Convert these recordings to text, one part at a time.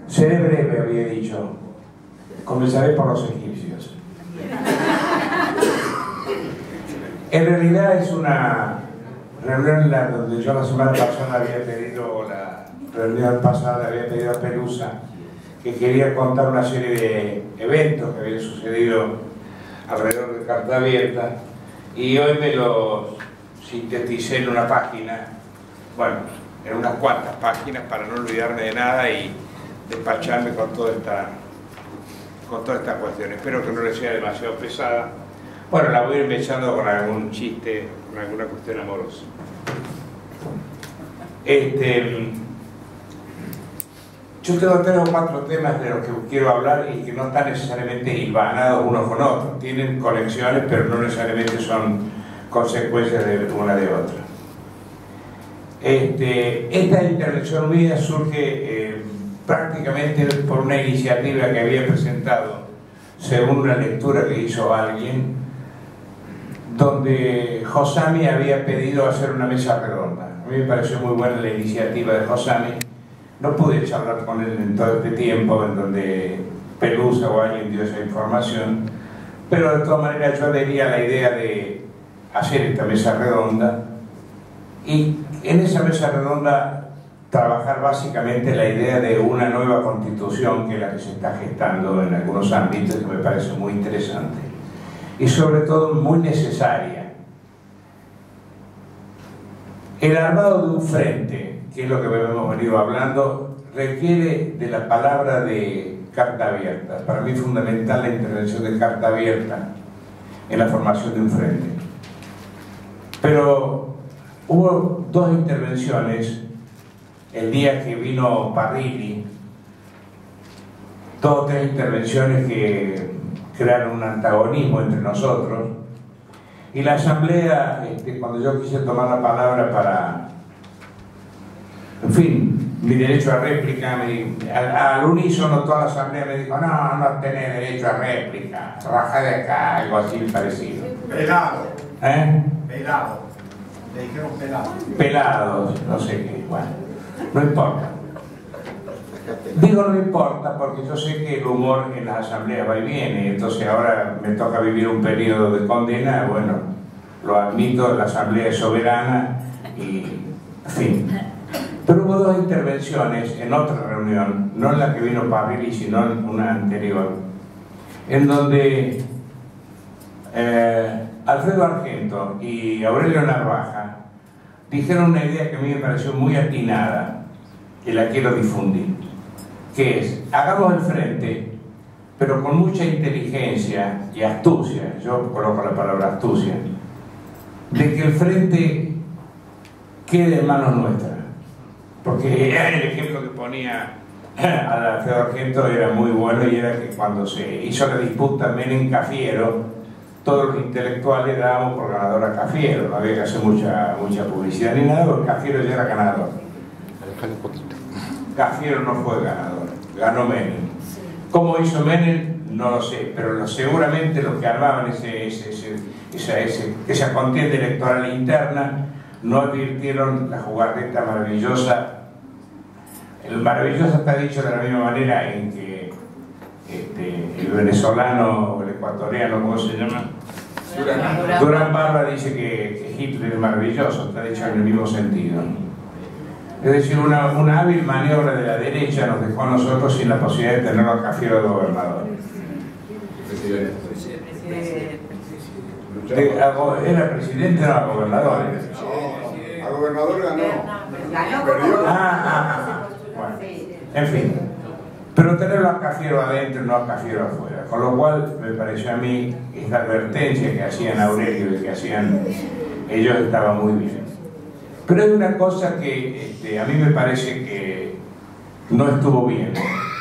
Seré breve, había dicho. Comenzaré por los egipcios. En realidad es una reunión en la donde yo la semana pasada había pedido, la reunión pasada había pedido a Pelusa que quería contar una serie de eventos que habían sucedido alrededor de Carta Abierta, y hoy me los sinteticé en una página, bueno, en unas cuantas páginas, para no olvidarme de nada y despacharme con toda esta cuestión. Espero que no les sea demasiado pesada. Bueno, la voy a ir echando con algún chiste, con alguna cuestión amorosa. Yo tengo 3 o 4 temas de los que quiero hablar y que no están necesariamente hilvanados unos con otros. Tienen conexiones, pero no necesariamente son consecuencias de una de otra. Esta intervención mía surge prácticamente por una iniciativa que había presentado según una lectura que hizo alguien, donde Josami había pedido hacer una mesa redonda. A mí me pareció muy buena la iniciativa de Josami. No pude charlar con él en todo este tiempo en donde Pelusa o alguien dio esa información, pero de todas maneras yo adhería a la idea de hacer esta mesa redonda y en esa mesa redonda trabajar básicamente la idea de una nueva constitución, que es la que se está gestando en algunos ámbitos, que me parece muy interesante y sobre todo muy necesaria. El armado de un frente, que es lo que hemos venido hablando, requiere de la palabra de Carta Abierta. Para mí es fundamental la intervención de Carta Abierta en la formación de un frente. Pero hubo 2 intervenciones el día que vino Parrilli, 2 o 3 intervenciones que crearon un antagonismo entre nosotros, y la asamblea, cuando yo quise tomar la palabra para, en fin, mi derecho a réplica, al unísono toda la asamblea me dijo: no tenés derecho a réplica, trabajá de acá, algo así parecido. Pelado. Pelado. Le dijeron pelado. Pelados, no sé qué, bueno, no importa. Digo no importa porque yo sé que el humor en las asambleas va y viene, entonces ahora me toca vivir un periodo de condena, bueno, lo admito, la asamblea es soberana y, en fin. Pero hubo 2 intervenciones en otra reunión, no en la que vino Parrilli, sino en una anterior, en donde Alfredo Argento y Aurelio Narvaja dijeron una idea que a mí me pareció muy atinada y la quiero difundir, que es: hagamos el frente, pero con mucha inteligencia y astucia, yo coloco la palabra astucia, de que el frente quede en manos nuestras. Porque el ejemplo que ponía Alfredo Argento era muy bueno, y era que cuando se hizo la disputa Menem-Cafiero, todos los intelectuales dábamos por ganador a Cafiero, no había que hacer mucha publicidad ni nada, porque Cafiero ya era ganador. Cafiero no fue ganador, ganó Menem. ¿Cómo hizo Menem? No lo sé, pero seguramente los que armaban esa contienda electoral interna no advirtieron la jugarreta maravillosa. El maravilloso está dicho de la misma manera en que el venezolano o el ecuatoriano, ¿cómo se llama? Durán Barba dice que Hitler es maravilloso, está dicho en el mismo sentido. Es decir, una hábil maniobra de la derecha nos dejó a nosotros sin la posibilidad de tenerlo a Cafiero de gobernador. ¿Era presidente o era gobernador? A gobernador ganó. Bueno, en fin. Pero tenerlo a Cafiero adentro y no a Cafiero afuera. Con lo cual me pareció a mí esta advertencia que hacían Aurelio y que hacían ellos estaba muy bien. Pero hay una cosa que a mí me parece que no estuvo bien,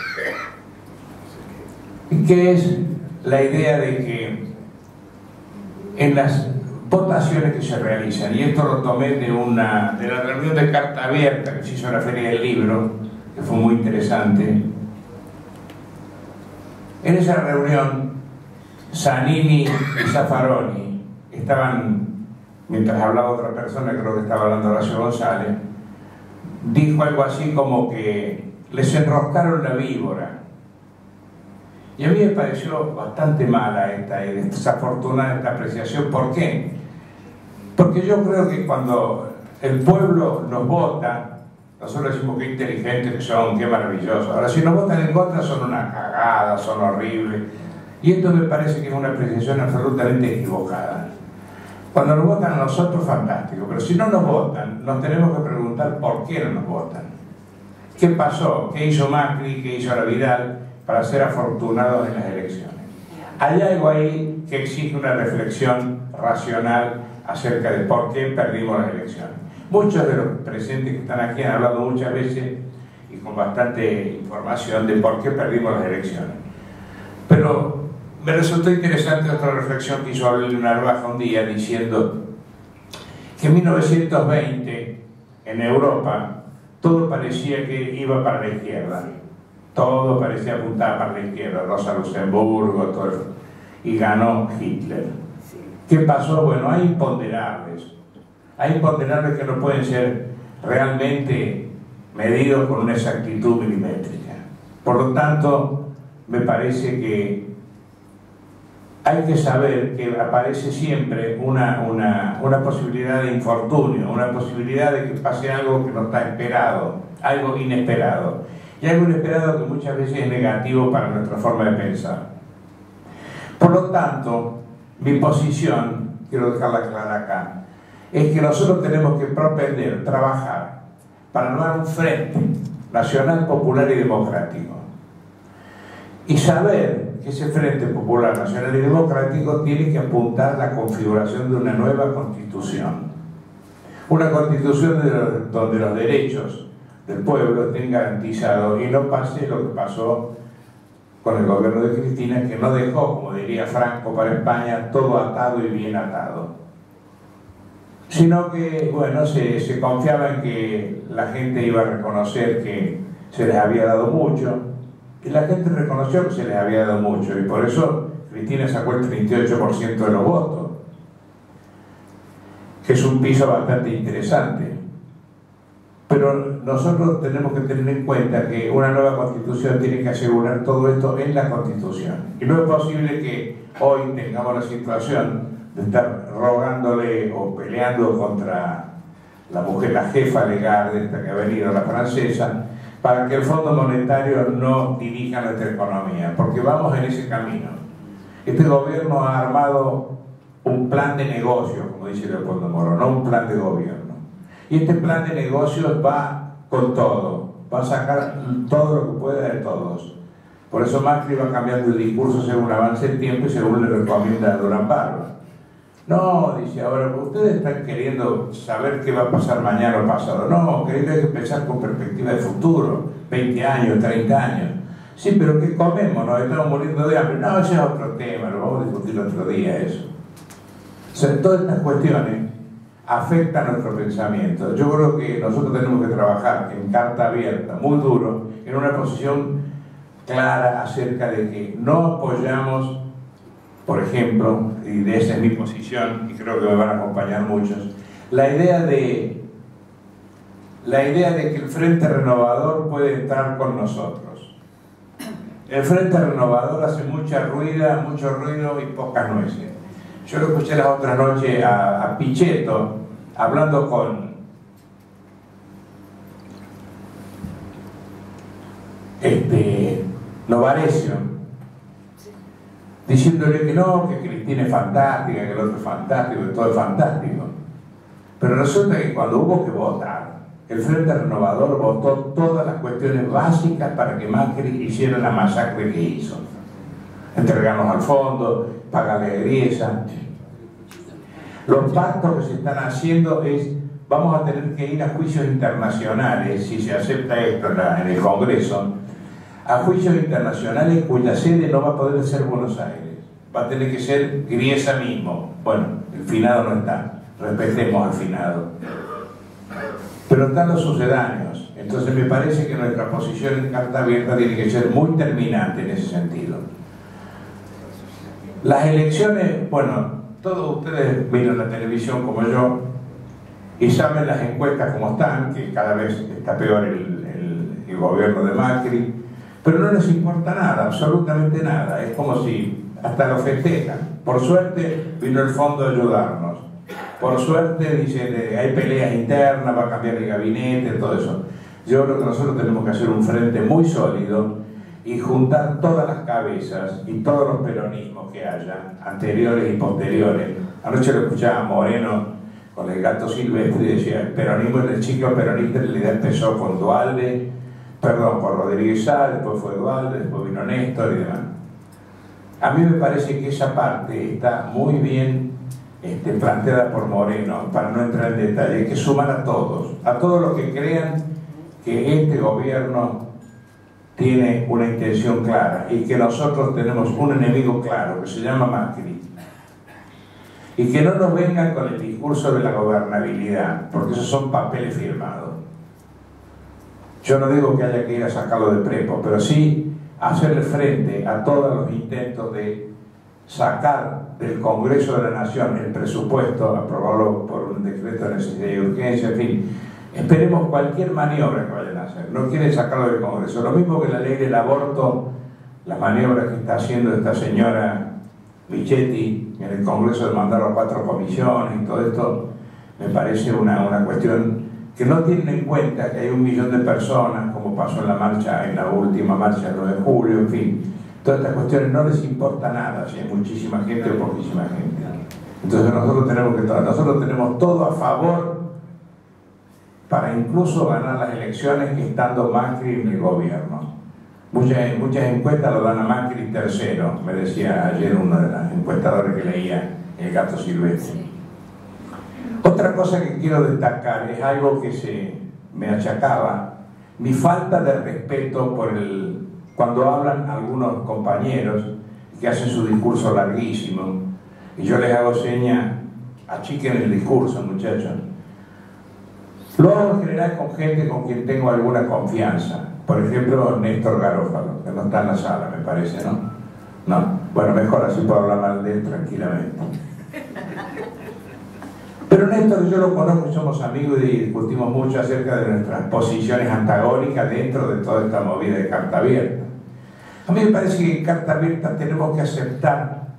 y que es la idea de que en las votaciones que se realizan, y esto lo tomé de la reunión de Carta Abierta que se hizo en la Feria del Libro, que fue muy interesante. En esa reunión, Zanini y Zaffaroni estaban, mientras hablaba otra persona, creo que estaba hablando Horacio González, dijo algo así como que les enroscaron la víbora. Y a mí me pareció bastante mala esta y desafortunada esta apreciación. ¿Por qué? Porque yo creo que cuando el pueblo nos vota, nosotros decimos qué inteligentes que son, qué maravillosos. Ahora, si nos votan en contra, son una cagada, son horribles. Y esto me parece que es una apreciación absolutamente equivocada. Cuando nos votan a nosotros, fantástico. Pero si no nos votan, nos tenemos que preguntar por qué no nos votan. ¿Qué pasó? ¿Qué hizo Macri? ¿Qué hizo la Vidal para ser afortunados en las elecciones? Hay algo ahí que exige una reflexión racional acerca de por qué perdimos las elecciones. Muchos de los presentes que están aquí han hablado muchas veces y con bastante información de por qué perdimos las elecciones. Pero me resultó interesante otra reflexión que hizo Aurelio Narvaja un día diciendo que en 1920 en Europa todo parecía que iba para la izquierda. Todo parecía apuntar para la izquierda, Rosa Luxemburgo, todo eso. Y ganó Hitler. ¿Qué pasó? Bueno, hay imponderables. Hay imponderables que no pueden ser realmente medidos con una exactitud milimétrica. Por lo tanto, me parece que hay que saber que aparece siempre una posibilidad de infortunio, una posibilidad de que pase algo que no está esperado, algo inesperado. Y algo inesperado que muchas veces es negativo para nuestra forma de pensar. Por lo tanto, mi posición, quiero dejarla clara acá, es que nosotros tenemos que propender, trabajar para armar un frente nacional, popular y democrático. Y saber que ese Frente Popular Nacional y Democrático tiene que apuntar a la configuración de una nueva constitución. Una constitución donde los derechos del pueblo estén garantizados y no pase lo que pasó con el gobierno de Cristina, que no dejó, como diría Franco para España, todo atado y bien atado. Sino que, bueno, se confiaba en que la gente iba a reconocer que se les había dado mucho. Y la gente reconoció que se les había dado mucho y por eso Cristina sacó el 38% de los votos, que es un piso bastante interesante. Pero nosotros tenemos que tener en cuenta que una nueva constitución tiene que asegurar todo esto en la constitución. Y no es posible que hoy tengamos la situación de estar rogándole o peleando contra la mujer, la jefa legal de esta que ha venido, la francesa, para que el Fondo Monetario no dirija nuestra economía, porque vamos en ese camino. Este gobierno ha armado un plan de negocios, como dice Leopoldo Moro, no un plan de gobierno. Y este plan de negocios va con todo, va a sacar todo lo que pueda de todos. Por eso Macri va cambiando el discurso según avance el tiempo y según le recomienda a Durán Barba. No, dice, ahora ustedes están queriendo saber qué va a pasar mañana o pasado. No, que hay que pensar con perspectiva de futuro, 20 años, 30 años. Sí, pero ¿qué comemos? Nos estamos muriendo de hambre. No, ese es otro tema, lo vamos a discutir otro día eso. O sea, todas estas cuestiones afectan nuestro pensamiento. Yo creo que nosotros tenemos que trabajar en carta abierta, muy duro, en una posición clara acerca de que no apoyamos, por ejemplo, y de esa es mi posición, y creo que me van a acompañar muchos, la idea de que el Frente Renovador puede entrar con nosotros. El Frente Renovador hace mucho ruido y pocas nueces. Yo lo escuché la otra noche a Pichetto hablando con Novarecio, diciéndole que no, que Cristina es fantástica, que el otro es fantástico, que todo es fantástico. Pero resulta que cuando hubo que votar, el Frente Renovador votó todas las cuestiones básicas para que Macri hiciera la masacre que hizo. Entregarnos al fondo, pagarle griesa. Los pactos que se están haciendo es, vamos a tener que ir a juicios internacionales, si se acepta esto en el Congreso, a juicios internacionales cuya sede no va a poder ser Buenos Aires, va a tener que ser Griesa mismo. Bueno, el finado no está, respetemos al finado. Pero están los sucedáneos, entonces me parece que nuestra posición en carta abierta tiene que ser muy terminante en ese sentido. Las elecciones, bueno, todos ustedes miran la televisión como yo y saben las encuestas como están, que cada vez está peor el gobierno de Macri, pero no les importa nada, absolutamente nada. Es como si hasta lo festejan. Por suerte vino el fondo a ayudarnos. Por suerte dicen hay peleas internas, va a cambiar el gabinete, todo eso. Yo creo que nosotros tenemos que hacer un frente muy sólido y juntar todas las cabezas y todos los peronismos que haya, anteriores y posteriores. Anoche lo escuchaba Moreno con el Gato Silvestre y decía, el peronismo, el ciclo peronista en realidad empezó con Duhalde, perdón, por Rodríguez Sá, después fue Duhalde, después vino Néstor y demás. A mí me parece que esa parte está muy bien planteada por Moreno, para no entrar en detalle. Hay que sumar a todos los que crean que este gobierno tiene una intención clara y que nosotros tenemos un enemigo claro que se llama Macri, y que no nos vengan con el discurso de la gobernabilidad, porque esos son papeles firmados. Yo no digo que haya que ir a sacarlo de prepo, pero sí hacerle frente a todos los intentos de sacar del Congreso de la Nación el presupuesto, aprobarlo por un decreto de necesidad y urgencia, en fin. Esperemos cualquier maniobra que vayan a hacer. No quieren sacarlo del Congreso. Lo mismo que la ley del aborto, las maniobras que está haciendo esta señora Michetti en el Congreso de mandar a 4 comisiones y todo esto, me parece una cuestión que no tienen en cuenta que hay 1 millón de personas, como pasó en la marcha, en la última marcha del 9 de julio, en fin. Todas estas cuestiones no les importa nada si hay muchísima gente o poquísima gente. Entonces nosotros tenemos todo a favor para incluso ganar las elecciones estando Macri en el gobierno. Muchas encuestas lo dan a Macri tercero, me decía ayer uno de las encuestadoras que leía, el Gato Silvestre. Otra cosa que quiero destacar es algo que me achacaba, mi falta de respeto por cuando hablan algunos compañeros que hacen su discurso larguísimo, y yo les hago seña, achiquen el discurso, muchachos. Lo hago en general con gente con quien tengo alguna confianza. Por ejemplo, Néstor Garofalo, que no está en la sala, me parece, ¿no? No. Bueno, mejor así puedo hablar mal de él tranquilamente. Pero Néstor, yo lo conozco y somos amigos y discutimos mucho acerca de nuestras posiciones antagónicas dentro de toda esta movida de Carta Abierta. A mí me parece que en Carta Abierta tenemos que aceptar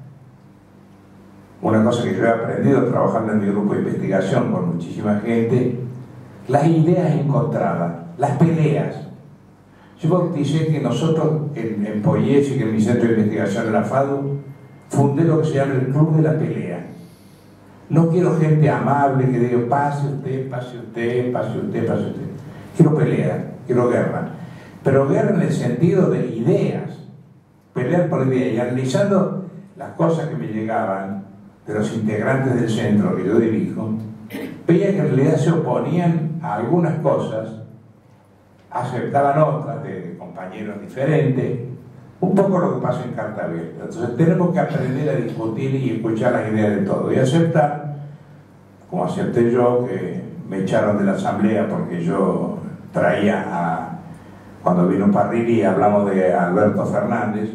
una cosa que yo he aprendido trabajando en mi grupo de investigación con muchísima gente: las ideas encontradas, las peleas. Yo bauticé que nosotros en Poyes y que en mi centro de investigación en la FADU fundé lo que se llama el Club de la Pelea. No quiero gente amable que diga pase usted, pase usted, pase usted, pase usted. Quiero pelea, quiero guerra. Pero guerra en el sentido de ideas. Pelear por ideas. Y analizando las cosas que me llegaban de los integrantes del centro que yo dirijo, veía que en realidad se oponían a algunas cosas, aceptaban otras de compañeros diferentes, un poco lo que pasa en Carta Abierta. Entonces tenemos que aprender a discutir y escuchar las ideas de todos y aceptar, como acepté yo, que me echaron de la asamblea porque yo traía cuando vino Parrilli y hablamos de Alberto Fernández.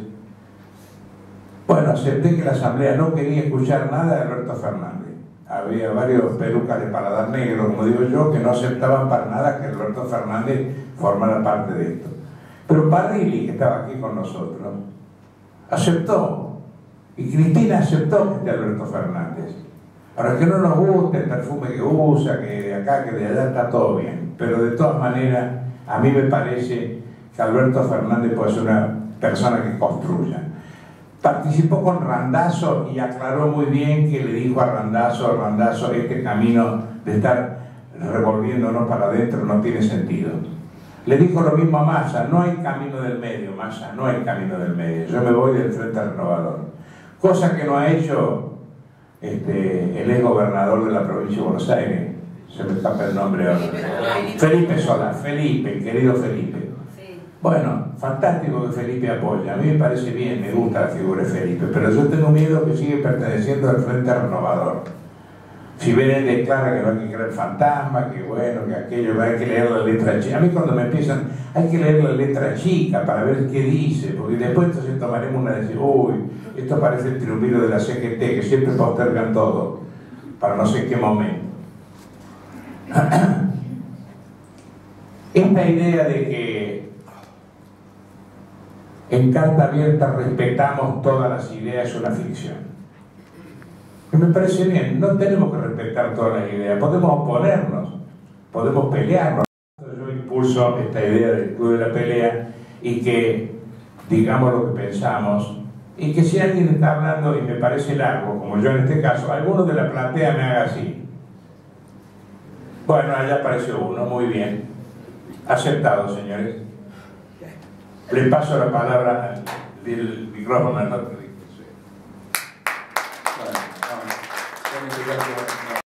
Bueno, acepté que la asamblea no quería escuchar nada de Alberto Fernández. Había varios pelucas de paladar negro, como digo yo, que no aceptaban para nada que Alberto Fernández formara parte de esto. Pero Parrilli, que estaba aquí con nosotros, aceptó. Y Cristina aceptó que esté Alberto Fernández. Ahora, que no nos guste el perfume que usa, que de acá, que de allá, está todo bien. Pero de todas maneras, a mí me parece que Alberto Fernández puede ser una persona que construya. Participó con Randazzo y aclaró muy bien que le dijo a Randazzo, este camino de estar revolviéndonos para adentro no tiene sentido. Le dijo lo mismo a Massa: no hay camino del medio, Massa, no hay camino del medio. Yo me voy del Frente Renovador. Cosa que no ha hecho el ex gobernador de la provincia de Buenos Aires. Se me escapa el nombre ahora. Felipe Solá, Felipe, el querido Felipe. Bueno, fantástico que Felipe apoya. A mí me parece bien, me gusta la figura de Felipe, pero yo tengo miedo que siga perteneciendo al Frente Renovador. Si ven declara que no hay que creer fantasma, que bueno, que aquello, hay que leer la letra chica. A mí cuando me empiezan, hay que leer la letra chica para ver qué dice, porque después entonces tomaremos una decisión: uy, esto parece el triunviro de la CGT, que siempre postergan todo, para no sé qué momento. Esta idea de que en carta abierta respetamos todas las ideas, es una ficción. Y me parece bien, no tenemos que respetar todas las ideas, podemos oponernos, podemos pelearnos. Yo impulso esta idea del club de la pelea y que digamos lo que pensamos, y que si alguien está hablando y me parece largo, como yo en este caso, alguno de la platea me haga así. Bueno, allá apareció uno, muy bien. Aceptado, señores. Le paso la palabra del micrófono al otro.